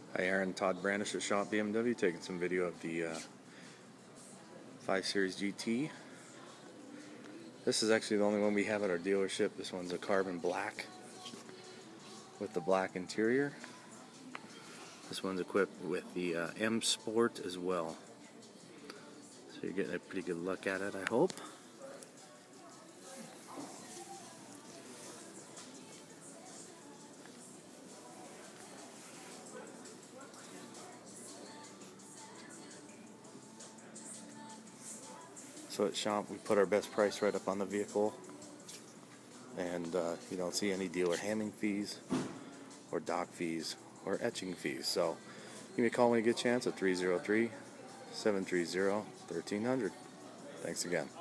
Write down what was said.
Hi Aaron, Todd Brandish at Shop BMW, taking some video of the 5 Series GT. This is actually the only one we have at our dealership. This one's a carbon black with the black interior. This one's equipped with the M Sport as well. So you're getting a pretty good look at it, I hope. So at Shop, we put our best price right up on the vehicle, and you don't see any dealer handling fees or dock fees or etching fees. So give me a call when you get a chance at 303-730-1300. Thanks again.